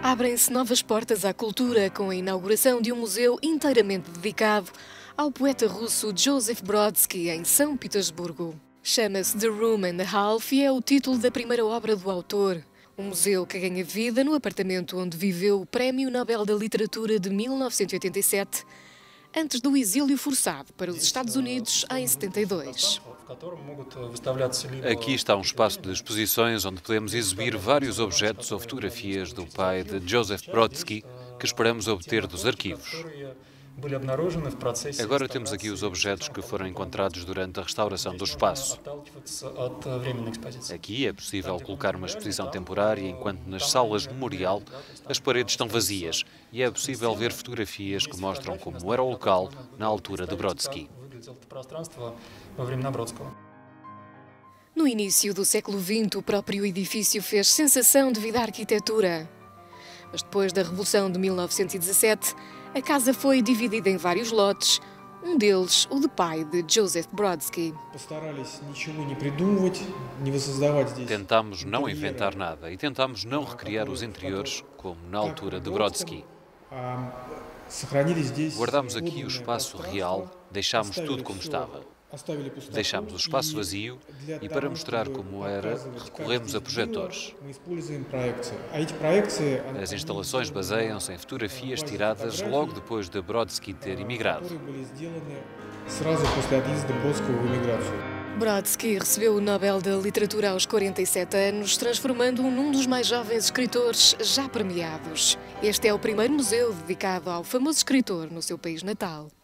Abrem-se novas portas à cultura com a inauguração de um museu inteiramente dedicado ao poeta russo Joseph Brodsky, em São Petersburgo. Chama-se The Room and a Half e é o título da primeira obra do autor. Um museu que ganha vida no apartamento onde viveu o Prémio Nobel da Literatura de 1987, antes do exílio forçado para os Estados Unidos em 72. Aqui está um espaço de exposições onde podemos exibir vários objetos ou fotografias do pai de Joseph Brodsky que esperamos obter dos arquivos. Agora temos aqui os objetos que foram encontrados durante a restauração do espaço. Aqui é possível colocar uma exposição temporária, enquanto nas salas memorial as paredes estão vazias e é possível ver fotografias que mostram como era o local na altura de Brodsky. No início do século XX, o próprio edifício fez sensação devido à arquitetura. Mas depois da Revolução de 1917, a casa foi dividida em vários lotes, um deles o de pai de Joseph Brodsky. Tentámos não inventar nada e tentámos não recriar os interiores como na altura de Brodsky. Guardámos aqui o espaço real, deixámos tudo como estava. Deixámos o espaço vazio e, para mostrar como era, recorremos a projetores. As instalações baseiam-se em fotografias tiradas logo depois de Brodsky ter emigrado. Brodsky recebeu o Nobel da Literatura aos 47 anos, transformando-o num dos mais jovens escritores já premiados. Este é o primeiro museu dedicado ao famoso escritor no seu país natal.